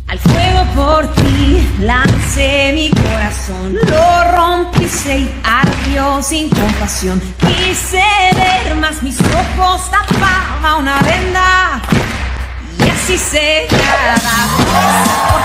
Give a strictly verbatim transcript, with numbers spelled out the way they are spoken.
Al fuego por ti lancé mi corazón, lo rompiste y ardió sin compasión. Quise ver más, mis ojos tapaba una venda y así se quedaba.